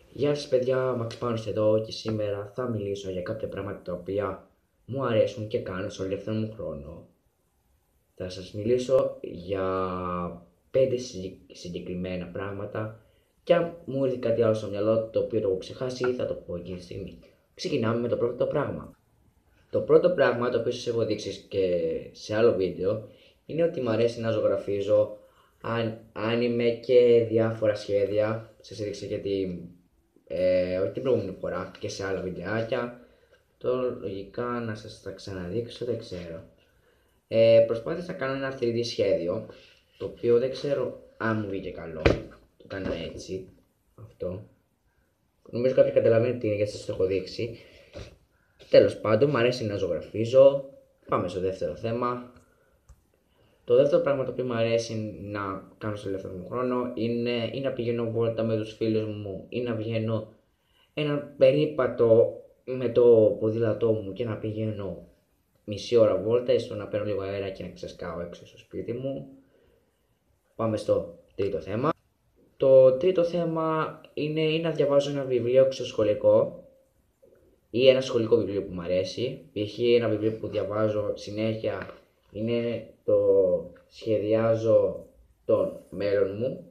Γεια σας παιδιά, Max Πάνος εδώ και σήμερα θα μιλήσω για κάποια πράγματα τα οποία μου αρέσουν και κάνω στο ελεύθερο μου χρόνο. Θα σας μιλήσω για 5 συγκεκριμένα πράγματα και αν μου έρθει κάτι άλλο στο μυαλό το οποίο το έχω ξεχάσει θα το πω εκείνη τη στιγμή. Ξεκινάμε με το πρώτο πράγμα. Το πρώτο πράγμα το οποίο σας έχω δείξει και σε άλλο βίντεο είναι ότι μου αρέσει να ζωγραφίζω άνιμε και διάφορα σχέδια. Σας έδειξα γιατί όχι την προηγούμενη φορά και σε άλλα βιντεάκια. Το λογικά να σας τα ξαναδείξω δεν ξέρω. Προσπάθησα να κάνω ένα 3D σχέδιο το οποίο δεν ξέρω αν μου βγήκε καλό. Το κάνω έτσι, αυτό. Νομίζω κάποιοι καταλαβαίνετε τι είναι γιατί σας το έχω δείξει. Τέλος πάντων, μου αρέσει να ζωγραφίζω. Πάμε στο δεύτερο θέμα. Το δεύτερο πράγμα το οποίο μου αρέσει να κάνω στο ελεύθερο μου χρόνο είναι ή να πηγαίνω βόλτα με τους φίλους μου ή να βγαίνω ένα περίπατο με το ποδήλατό μου και να πηγαίνω μισή ώρα βόλτα, ίσως να παίρνω λίγο αέρα και να ξεσκάω έξω στο σπίτι μου. Πάμε στο τρίτο θέμα. Το τρίτο θέμα είναι ή να διαβάζω ένα βιβλίο εξωσχολικό ή ένα σχολικό βιβλίο που μου αρέσει. Π.χ. ένα βιβλίο που διαβάζω συνέχεια είναι το σχεδιάζω τον μέλλον μου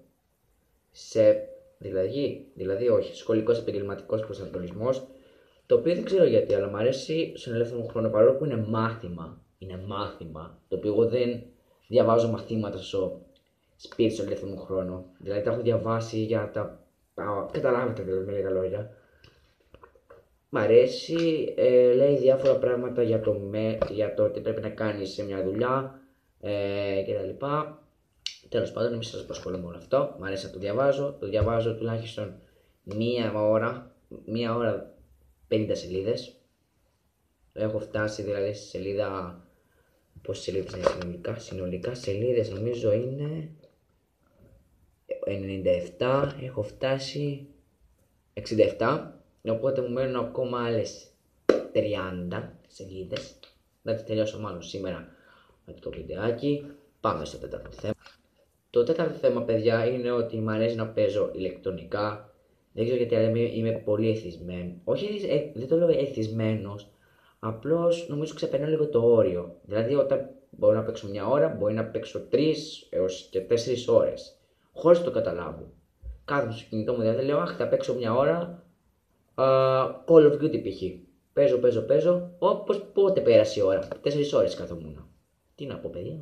δηλαδή όχι, σχολικός επαγγελματικός προσανατολισμός, το οποίο δεν ξέρω γιατί, αλλά μου αρέσει στον ελεύθερο μου χρόνο παρόλο που είναι μάθημα, το οποίο εγώ δεν διαβάζω μαθήματα στο σπίτι στον ελεύθερο μου χρόνο, δηλαδή τα έχω διαβάσει για τα καταλάβετε δηλαδή με λίγα λόγια. Μ' αρέσει, λέει διάφορα πράγματα για το τι πρέπει να κάνεις σε μια δουλειά κτλ. Τέλος πάντων, μην σας απασχολώ με όλο αυτό. Μ' αρέσει να το διαβάζω τουλάχιστον μία ώρα 50 σελίδες. Έχω φτάσει δηλαδή στη σελίδα, πόσες σελίδες είναι συνολικά σελίδες νομίζω είναι 97, έχω φτάσει 67, οπότε μου μένουν ακόμα άλλες 30 σελίδες. Θα τις τελειώσω μάλλον σήμερα με το βιντεάκι. Πάμε στο τέταρτο θέμα. Το τέταρτο θέμα, παιδιά, είναι ότι μου αρέσει να παίζω ηλεκτρονικά. Δεν ξέρω γιατί, αλλά είμαι πολύ εθισμένο. Όχι, δεν το λέω εθισμένος. Απλώς νομίζω ξεπερνάω λίγο το όριο. Δηλαδή, όταν μπορώ να παίξω μια ώρα, μπορεί να παίξω 3 έως και 4 ώρες. Χωρίς το καταλάβω. Κάθομαι στο κινητό μου, δηλαδή λέω, αχ, θα παίξω μια ώρα. Call of Duty π.χ. Παίζω. Όπως πότε πέρασε η ώρα. 4 ώρες καθόμουν. Τι να πω, παιδιά.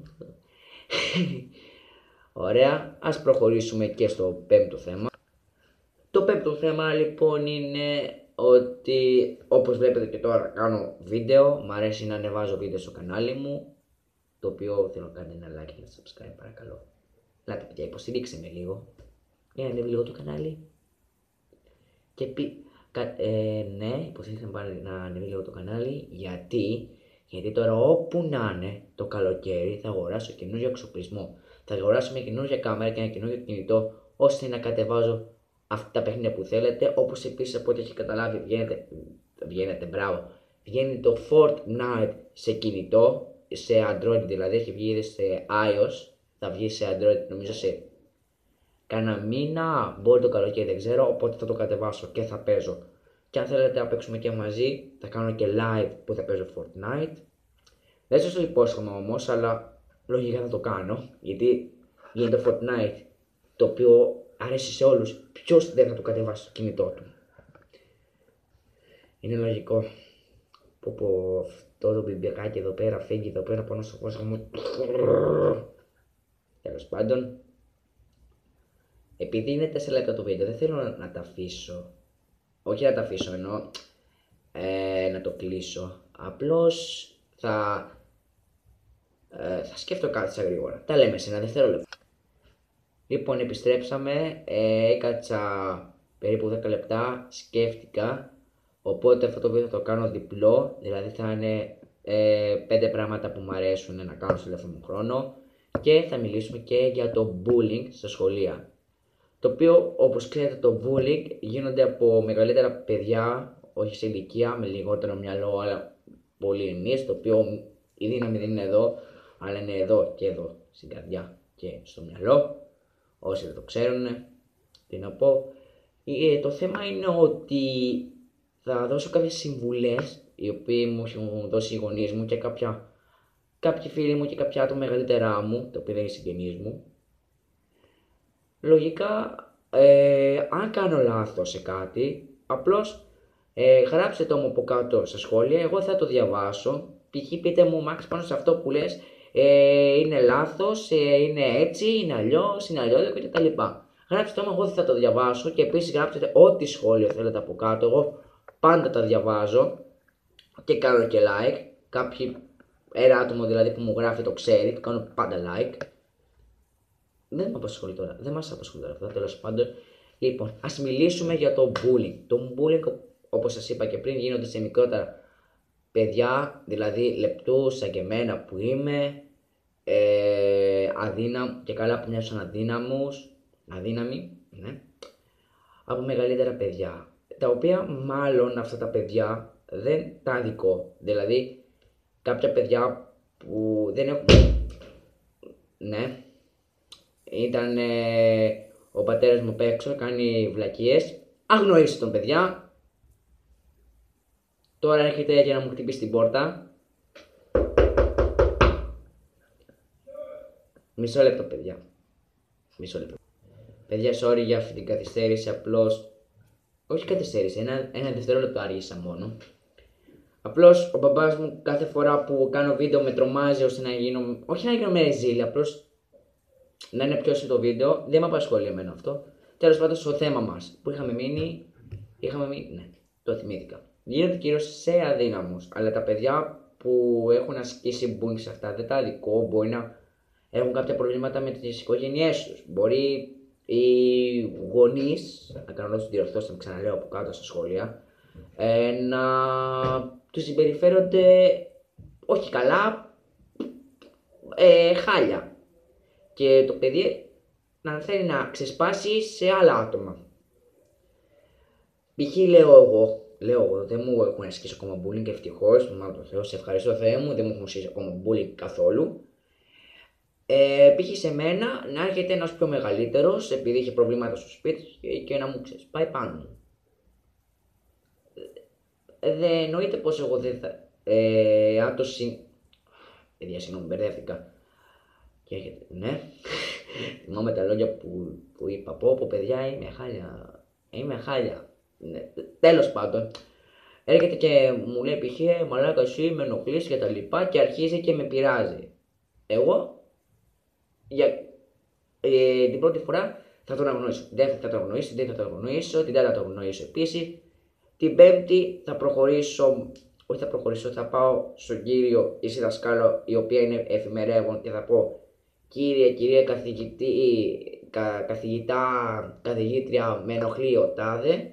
Ωραία, ας προχωρήσουμε και στο πέμπτο θέμα. Το πέμπτο θέμα λοιπόν είναι ότι όπως βλέπετε και τώρα κάνω βίντεο. Μ' αρέσει να ανεβάζω βίντεο στο κανάλι μου, το οποίο θέλω να κάνετε ένα like και ένα subscribe παρακαλώ. Λάτε παιδιά, υποστηρίξτε με λίγο. Για να ανέβει λίγο το κανάλι. Και ναι, υποστηρίξτε με να ανέβει λίγο το κανάλι. Γιατί τώρα όπου να είναι το καλοκαίρι θα αγοράσω καινούριο εξοπλισμό. Θα αγοράσω μια καινούργια κάμερα και ένα καινούργιο κινητό ώστε να κατεβάζω αυτά τα παιχνίδια που θέλετε. Όπως επίσης από ό,τι έχει καταλάβει βγαίνει το Fortnite σε κινητό, σε Android δηλαδή, έχει βγει ήδη σε iOS, θα βγει σε Android νομίζω σε κάνα μήνα, μπορεί το καλοκαίρι δεν ξέρω, οπότε θα το κατεβάσω και θα παίζω. Και αν θέλετε να παίξουμε και μαζί, θα κάνω και live που θα παίζω Fortnite. Δεν σας το υπόσχομαι όμως, αλλά λογικά θα το κάνω, γιατί γίνεται το Fortnite, το οποίο αρέσει σε όλους, ποιος δεν θα το κατεβάσει στο κινητό του. Είναι λογικό. Πω αυτό το μπιμπιακάκι εδώ πέρα φύγει εδώ πέρα πάνω στο κόσμο μου. Τέλος πάντων, επειδή είναι 4 λεπτά το βίντεο, δεν θέλω να τα αφήσω. Όχι να τα αφήσω, εννοώ να το κλείσω. Απλώς θα σκέφτω κάτι σαν γρήγορα. Τα λέμε σε ένα δευτερόλεπτο. Λοιπόν, επιστρέψαμε. Έκατσα περίπου 10 λεπτά. Σκέφτηκα. Οπότε αυτό το βίντεο θα το κάνω διπλό. Δηλαδή θα είναι 5 πράγματα που μου αρέσουν να κάνω στο ελεύθερο μου χρόνο. Και θα μιλήσουμε και για το bullying στα σχολεία. Το οποίο, όπως ξέρετε, το bullying γίνονται από μεγαλύτερα παιδιά, όχι σε ηλικία, με λιγότερο μυαλό, αλλά πολύ ενίες, το οποίο η δύναμη δεν είναι εδώ, αλλά είναι εδώ και εδώ, στην καρδιά και στο μυαλό. Όσοι δεν το ξέρουν, τι να πω. Το θέμα είναι ότι θα δώσω κάποιες συμβουλές, οι οποίοι μου έχουν δώσει οι γονείς μου και κάποιοι φίλοι μου και κάποια άτομα μεγαλύτερά μου, τα οποία δεν είναι συγγενείς μου. Λογικά, αν κάνω λάθος σε κάτι, απλώς γράψτε το μου από κάτω στα σχόλια, εγώ θα το διαβάσω. Π.χ. πείτε μου, Μάξ, πάνω σε αυτό που λες, είναι λάθος, είναι έτσι, είναι αλλιώς, είναι αλλιώτικο κτλ. Γράψτε το μου, εγώ θα το διαβάσω και επίσης γράψτε ό,τι σχόλιο θέλετε από κάτω. Εγώ πάντα τα διαβάζω και κάνω και like. Ένα άτομο δηλαδή που μου γράφει το ξέρει, το κάνω πάντα like. Δεν με απασχολεί τώρα, δεν μας απασχολεί τώρα αυτό, τέλος πάντων. Λοιπόν, ας μιλήσουμε για το bullying. Το bullying, όπως σας είπα και πριν, γίνονται σε μικρότερα παιδιά, δηλαδή λεπτούς σαν και εμένα που είμαι, και καλά που μοιάζουν αδύναμοι, ναι, από μεγαλύτερα παιδιά, τα οποία μάλλον αυτά τα παιδιά δεν τα αδικό, δηλαδή κάποια παιδιά που δεν έχουν, ναι, ήταν ο πατέρας μου απ' έξω, κάνει βλακίες, αγνοήστε τον παιδιά, τώρα έρχεται για να μου χτυπήσει την πόρτα. Μισό λεπτό, παιδιά. Μισό λεπτό. Παιδιά, sorry για αυτή την καθυστέρηση, απλώς... Όχι καθυστέρηση, ένα δευτερόλεπτο άργησα μόνο. Απλώς ο μπαμπάς μου κάθε φορά που κάνω βίντεο με τρομάζει ώστε να γίνω... Όχι να γίνω με ρεζίλη, απλώς να είναι πιο στο βίντεο. Δεν με απασχολεί εμένα αυτό. Τέλος πάντων, στο θέμα μας που είχαμε μείνει, ναι, το θυμήθηκα. Γίνεται κυρίως σε αδύναμους, αλλά τα παιδιά που έχουν ασκήσει bullying σε αυτά δεν τα αδικό, μπορεί να έχουν κάποια προβλήματα με τις οικογένειές τους. Μπορεί οι γονείς, να κάνω λόγο διορθώστε, με ξαναλέω από κάτω στα σχόλια, να τους συμπεριφέρονται όχι καλά, χάλια. Και το παιδί να θέλει να ξεσπάσει σε άλλα άτομα. Π.χ. λέω εγώ, δεν μου έχουν ασκήσει ακόμα bullying, ευτυχώς, μάλλον το Θεό, σε ευχαριστώ Θεέ μου, δεν μου έχουν ασκήσει ακόμα bullying καθόλου. Π.χ. σε μένα να έρχεται ένας πιο μεγαλύτερος, επειδή είχε προβλήματα στο σπίτι και να μου ξεσπάει πάνω μου. Δεν εννοείται πως εγώ δεν θα... Παιδιά, συγγνώμη, μπερδεύτηκα. Και έρχεται, ναι, θυμάμαι τα λόγια που είπα, πω παιδιά, είμαι χάλια. Ναι, τέλος πάντων, έρχεται και μου λέει π.χ. μαλάκα εσύ με ενοχλείς και τα λοιπά και αρχίζει και με πειράζει. Εγώ, για την πρώτη φορά θα τον αγνοήσω, δεύτερη θα τον αγνοήσω, την τρίτη θα τον αγνοήσω, την τέταρτη θα τον αγνοήσω επίσης. Την πέμπτη θα πάω στον κύριο ή στη δασκάλο, η οποία είναι εφημερεύον και θα πω κυρία καθηγήτρια, με ενοχλεί ο τάδε.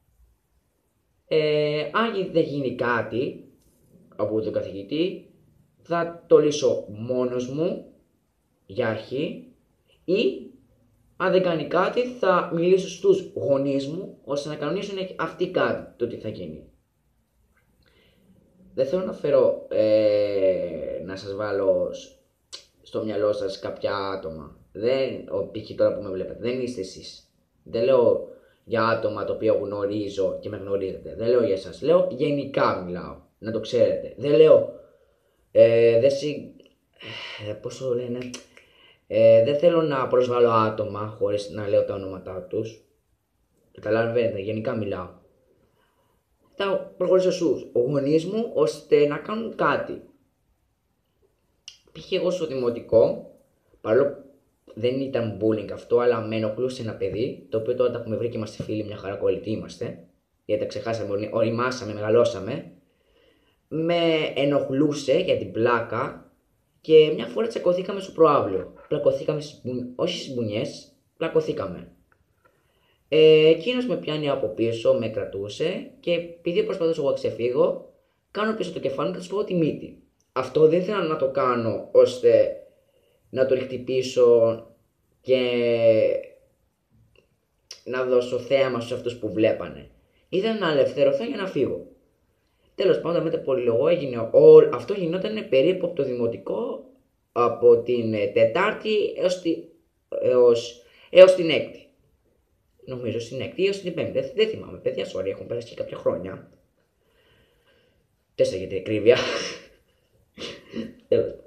Αν δεν γίνει κάτι από τον καθηγητή, θα το λύσω μόνος μου για αρχή, ή αν δεν κάνει κάτι θα μιλήσω στους γονείς μου ώστε να κανονίσουν αυτοί κάτι, το τι θα γίνει. Δεν θέλω να φέρω να σας βάλω στο μυαλό σας κάποια άτομα. Π.χ. τώρα που με βλέπετε, δεν είστε εσείς. Δεν λέω για άτομα τα οποία γνωρίζω και με γνωρίζετε. Δεν λέω για εσάς. Λέω γενικά μιλάω. Να το ξέρετε. Δεν λέω... πώς το λένε... δεν θέλω να προσβάλλω άτομα χωρίς να λέω τα ονόματά τους. Καταλαβαίνετε, γενικά μιλάω. Θα προχωρήσω στους γονείς μου ώστε να κάνουν κάτι. Π.χ. εγώ στο δημοτικό, παρόλο δεν ήταν bullying αυτό, αλλά με ενοχλούσε ένα παιδί, το οποίο τώρα τα έχουμε βρει και είμαστε φίλοι, μια χαρά κολλητοί είμαστε, γιατί τα ξεχάσαμε, οριμάσαμε, μεγαλώσαμε. Με ενοχλούσε για την πλάκα και μια φορά τσακωθήκαμε στο προαύλιο. Πλακωθήκαμε, όχι στις μπουνιές, πλακωθήκαμε. Εκείνος με πιάνει από πίσω, με κρατούσε και επειδή προσπαθούσα εγώ να ξεφύγω, κάνω πίσω το κεφάλι μου και θα σου πω τη μύτη. Αυτό δεν ήθελα να το κάνω ώστε να το χτυπήσω και να δώσω θέαμα στους αυτούς που βλέπανε. Ήθελα να ελευθερωθώ για να φύγω. Τέλος πάντων, μετά πολυλογώ αυτό γινόταν περίπου από το δημοτικό, από την Τετάρτη έως την Έκτη. νομίζω στην έκτη ή στην πέμπτη. Δεν θυμάμαι, παιδιά, sorry, έχουν περάσει και κάποια χρόνια. 4 για την ακρίβεια. Τέλος.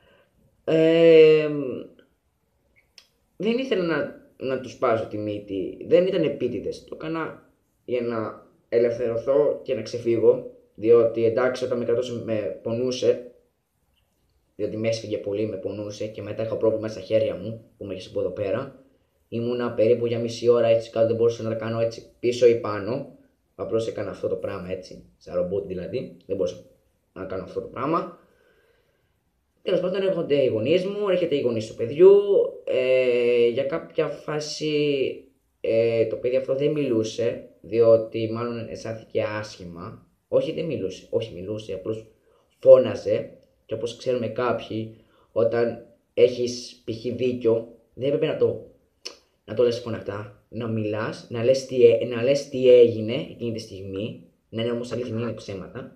Δεν ήθελα να τους πάσω τη μύτη, δεν ήταν επίτηδες. Το έκανα για να ελευθερωθώ και να ξεφύγω. Διότι εντάξει, όταν με κρατούσε με πονούσε. Διότι με έσφυγε πολύ, με πονούσε και μετά είχα πρόβλημα στα χέρια μου που με είχε από εδώ πέρα. Ήμουνα περίπου για μισή ώρα έτσι κάτω, δεν μπορούσα να τα κάνω έτσι πίσω ή πάνω. Απλώς έκανα αυτό το πράγμα έτσι, σαν ρομπότ δηλαδή. Δεν μπορούσα να κάνω αυτό το πράγμα. Τέλος πάντων, έρχονται οι γονείς μου, έρχεται οι γονείς του παιδιού. Για κάποια φάση το παιδί αυτό δεν μιλούσε, διότι μάλλον αισθάνθηκε άσχημα. Όχι, δεν μιλούσε, όχι μιλούσε, απλώς φώναζε. Και όπως ξέρουμε κάποιοι, όταν έχεις π.χ. δίκιο, δεν έπρεπε να το λες φωναχτά, να μιλάς, να λες τι έγινε εκείνη τη στιγμή, να είναι όμως αλήθεια, μην είναι ψέματα.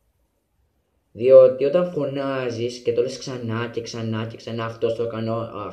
Διότι όταν φωνάζεις και το λες ξανά και ξανά και ξανά, αυτός το έκανε,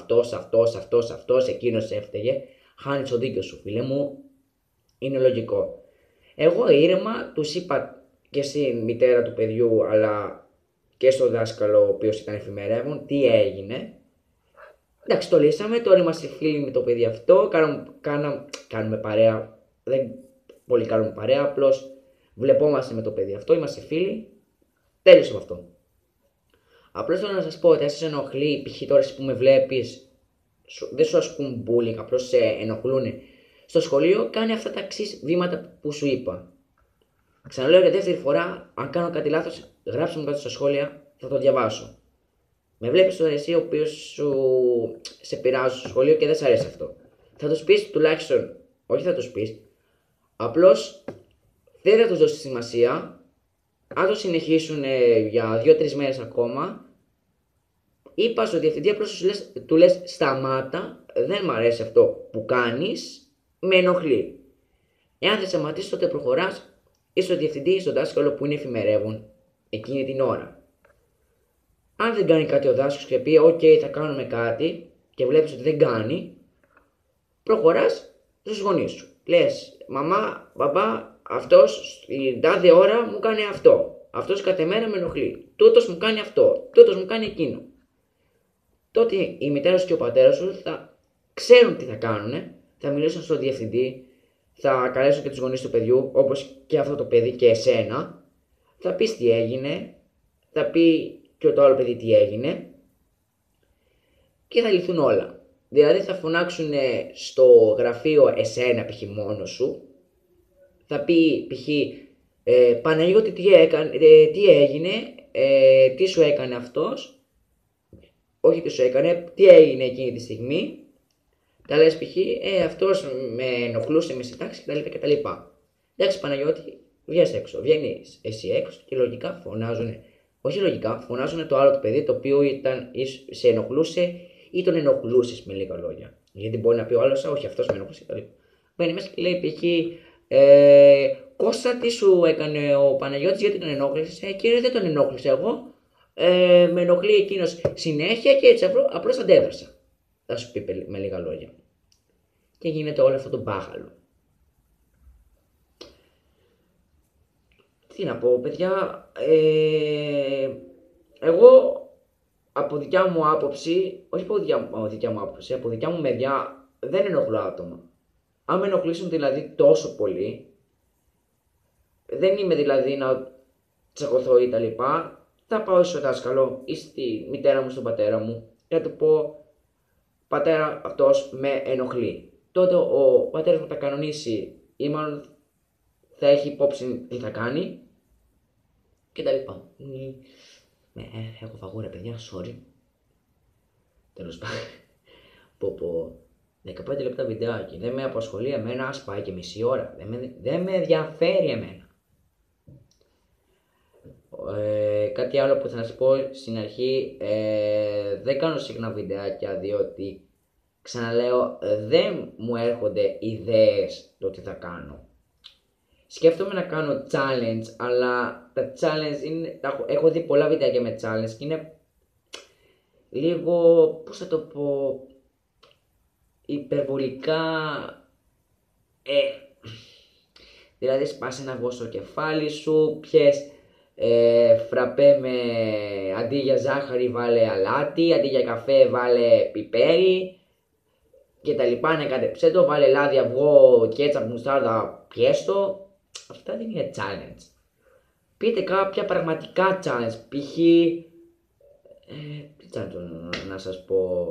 αυτός, εκείνος έφταιγε, χάνεις το δίκιο σου, φίλε μου, είναι λογικό. Εγώ ήρεμα τους είπα και στην μητέρα του παιδιού, αλλά και στο δάσκαλο ο οποίος ήταν εφημερεύων, τι έγινε. Εντάξει, το λύσαμε, τώρα είμαστε φίλοι με το παιδί αυτό, κάνουμε παρέα, δεν πολύ κάνουμε παρέα, απλώς βλεπόμαστε με το παιδί αυτό, είμαστε φίλοι, τέλειωσε με αυτό. Απλώς θέλω να σας πω ότι αν σας ενοχλεί, π.χ. τώρα που με βλέπεις, δεν σου ασκούν bullying, απλώς σε ενοχλούν στο σχολείο, κάνε αυτά τα εξής βήματα που σου είπα. Ξαναλέω για δεύτερη φορά, αν κάνω κάτι λάθος, γράψτε μου κάτω στα σχόλια, θα το διαβάσω. Με βλέπεις τώρα εσύ ο οποίος σε πειράζει στο σχολείο και δεν σ' αρέσει αυτό. Θα τους πεις τουλάχιστον, όχι θα τους πεις, απλώς δεν θα τους δώσεις σημασία. Αν το συνεχίσουν για 2-3 μέρες ακόμα, είπα στο διευθυντή, απλώς του λες σταμάτα, δεν μ' αρέσει αυτό που κάνεις, με ενοχλεί. Εάν δεν σταματήσεις, τότε προχωράς ή στο διευθυντή ή στον δάσκαλο που είναι εφημερεύουν εκείνη την ώρα. Αν δεν κάνει κάτι ο δάσκαλος και πει «ΟΚ, θα κάνουμε κάτι» και βλέπεις ότι δεν κάνει, προχωράς στους γονείς σου. Λες «Μαμά, μπαμπά, αυτός στην τάδε ώρα μου κάνει αυτό. Αυτός κάθε μέρα με ενοχλεί. Τούτος μου κάνει αυτό. Τούτος μου κάνει εκείνο». Τότε η μητέρα σου και ο πατέρας σου θα ξέρουν τι θα κάνουν, θα μιλήσουν στον διευθυντή, θα καλέσουν και τους γονείς του παιδιού, όπως και αυτό το παιδί και εσένα, θα πεις τι έγινε, θα πει και το άλλο παιδί τι έγινε και θα λυθούν όλα. Δηλαδή θα φωνάξουν στο γραφείο εσένα π.χ. μόνος σου, θα πει π.χ. Παναγιώτη τι έγινε, τι σου έκανε αυτός, όχι τι σου έκανε, τι έγινε εκείνη τη στιγμή. Τα λες π.χ. Αυτός με ενοχλούσε με τάξη κτλ. Εντάξει Παναγιώτη, βγες έξω. Βγαίνεις εσύ έξω και λογικά φωνάζουν. Όχι λογικά, φωνάζουν το άλλο το παιδί το οποίο σε ενοχλούσε ή τον ενοχλούσες με λίγα λόγια. Γιατί μπορεί να πει ο άλλος, όχι αυτός με ενοχλούσε κτλ. Μπαίνει μέσα και λέει π.χ. Κώστα τι σου έκανε ο Παναγιώτης, γιατί τον ενόχλησε. Κύριε, δεν τον ενόχλησε εγώ. Με ενοχλεί εκείνος συνέχεια και έτσι απλώς αντέδρασα. Θα σου πει με λίγα λόγια. Και γίνεται όλο αυτό το μπάχαλο. Τι να πω, παιδιά, εγώ από δικιά μου άποψη, όχι από δικιά μου άποψη, από δικιά μου μεριά δεν ενοχλώ άτομα. Αν με ενοχλήσουν δηλαδή τόσο πολύ, δεν είμαι δηλαδή να τσακωθώ ή τα λοιπά, θα πάω στο δάσκαλο ή στη μητέρα μου, στον πατέρα μου και θα του πω πατέρα αυτός με ενοχλεί. Τότε ο πατέρας μου θα κανονίσει ή μάλλον θα έχει υπόψη τι θα κάνει και τα λοιπά. Έχω φαγούρα παιδιά, sorry. Τέλος πάντων. 15 λεπτά βιντεάκι, δεν με απασχολεί εμένα, ας πάει και μισή ώρα. Δεν με ενδιαφέρει εμένα. Κάτι άλλο που θα σας πω στην αρχή, δεν κάνω συχνά βιντεάκια διότι ξαναλέω δεν μου έρχονται ιδέες το τι θα κάνω. Σκέφτομαι να κάνω challenge, αλλά τα challenge είναι, έχω δει πολλά βιντεάκια με challenge και είναι λίγο, πώς θα το πω, υπερβολικά Δηλαδή σπάσε ένα αυγό στο κεφάλι σου, πιες φραπέ με αντί για ζάχαρη βάλε αλάτι, αντί για καφέ βάλε πιπέρι και τα λοιπά, ναι, κάτεψέ το, βάλε λάδι, αυγό, κέτσαπ, μουστάρδα, πιέστο. Αυτά δεν είναι challenge. Πείτε κάποια πραγματικά challenge, π.χ. Τι challenge να σας πω.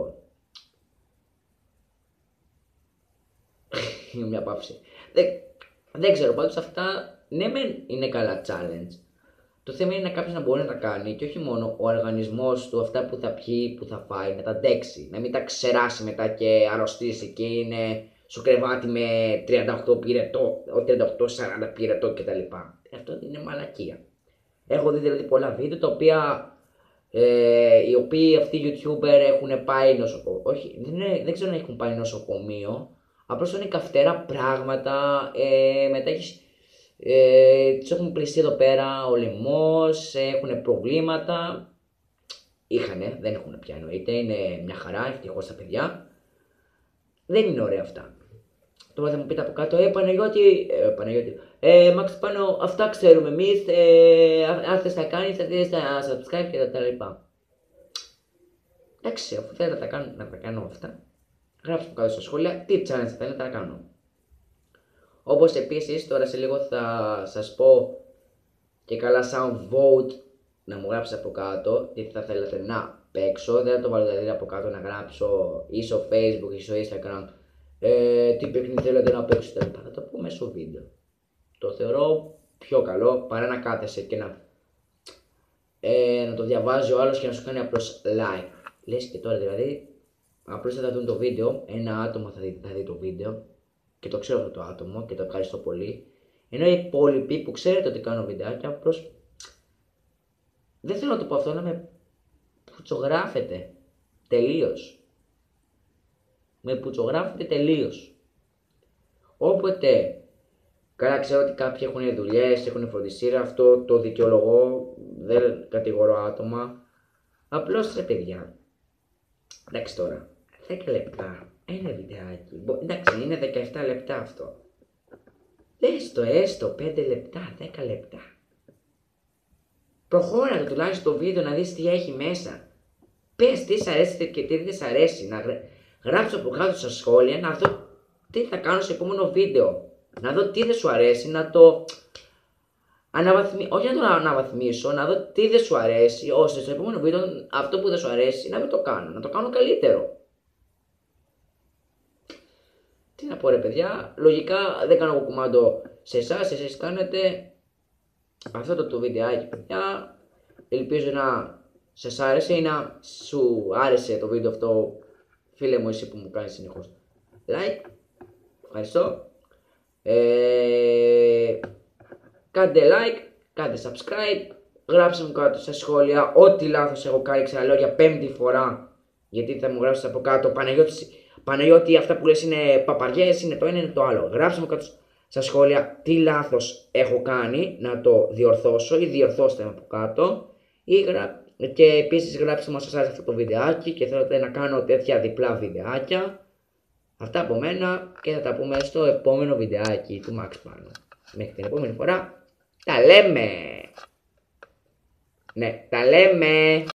Μια παύση. Δεν ξέρω, πάντως αυτά ναι μεν είναι καλά challenge. Το θέμα είναι κάποιος να μπορεί να τα κάνει και όχι μόνο ο οργανισμός του αυτά που θα πιει, που θα φάει, να τα αντέξει. Να μην τα ξεράσει μετά και αρρωστήσει και είναι στο κρεβάτι με 38 πυρετό, 38-40 πυρετό κτλ. Αυτό είναι μαλακία. Έχω δει δηλαδή πολλά βίντεο τα οποία οι οποίοι αυτοί οι YouTuber έχουν πάει νοσοκομείο. Όχι, δεν ξέρω αν έχουν πάει νοσοκομείο. Απλώς είναι καυτερά πράγματα. Μετά έχεις. Τους έχουν πληστεί εδώ πέρα ο λαιμός, έχουν προβλήματα. Είχανε, δεν έχουν πια εννοείται, είναι μια χαρά, ευτυχώς τα παιδιά. Δεν είναι ωραία αυτά. Τώρα θα μου πείτε από κάτω, Παναγιώτη, Μαξ πάνω, αυτά ξέρουμε εμείς, αν θες να κάνεις, θα δεις τα subscribe και τα λοιπά. Εντάξει, αφού θέλετε να τα κάνω αυτά, γράψτε μου κάτω στα σχόλια τι challenge θέλετε να κάνω. Όπως επίσης τώρα σε λίγο θα σας πω και καλά σαν vote να μου γράψετε από κάτω τι θα θέλετε να παίξω. Δεν θα το βάλω δηλαδή από κάτω να γράψω ή στο Facebook ή στο Instagram τι παιχνίδι θέλετε να παίξω κτλ. Θα το πω μέσα στο βίντεο. Το θεωρώ πιο καλό παρά να κάθεσαι και να το διαβάζει ο άλλος και να σου κάνει απλώς like. Λες και τώρα δηλαδή απλώς θα δουν το βίντεο, ένα άτομο θα δει το βίντεο και το ξέρω αυτό το άτομο και το ευχαριστώ πολύ. Ενώ οι υπόλοιποι που ξέρετε ότι κάνω βιντεάκια, απλώς δεν θέλω να το πω αυτό, να με πουτσογράφετε τελείως. Με πουτσογράφετε τελείως. Όποτε, καλά ξέρω ότι κάποιοι έχουν δουλειές, έχουν φροντιστήρα, αυτό το δικαιολογώ, δεν κατηγορώ άτομα. Απλώς ρε παιδιά, εντάξει τώρα, 10 λεπτά. Ένα βιντεάκι, εντάξει είναι 17 λεπτά αυτό. Έστω 5 λεπτά, 10 λεπτά. Προχώρα το τουλάχιστον το βίντεο να δεις τι έχει μέσα. Πες τι σ' αρέσει και τι δεν σ' αρέσει. Να γράψω από κάτω στα σχόλια να δω τι θα κάνω στο επόμενο βίντεο. Να δω τι δεν σου αρέσει, να το όχι να το αναβαθμίσω, να δω τι δεν σου αρέσει, ώστε στο επόμενο βίντεο αυτό που δεν σου αρέσει να μην το κάνω, να το κάνω καλύτερο. Τι να πω ρε παιδιά, λογικά δεν κάνω εγώ κουμάντο σε εσάς, εσείς κάνετε αυτό το βιντεάκι παιδιά. Ελπίζω να σας άρεσε ή να σου άρεσε το βίντεο αυτό, φίλε μου εσύ που μου κάνεις συνεχώς like. Ευχαριστώ. Κάντε like, κάντε subscribe, γράψτε μου κάτω στα σχόλια ό,τι λάθος έχω κάνει, ξαναλέω για 5η φορά, γιατί θα μου γράψετε από κάτω Παναγιώτη, αυτά που λες είναι παπαριές, είναι το ένα, είναι το άλλο. Γράψτε μου κάτω στα σχόλια τι λάθος έχω κάνει, να το διορθώσω ή διορθώστε με από κάτω. Και επίσης γράψτε μου αν σας άρεσε αυτό το βιντεάκι και θέλετε να κάνω τέτοια διπλά βιντεάκια. Αυτά από μένα και θα τα πούμε στο επόμενο βιντεάκι του Max Pano. Μέχρι την επόμενη φορά, τα λέμε! Ναι, τα λέμε!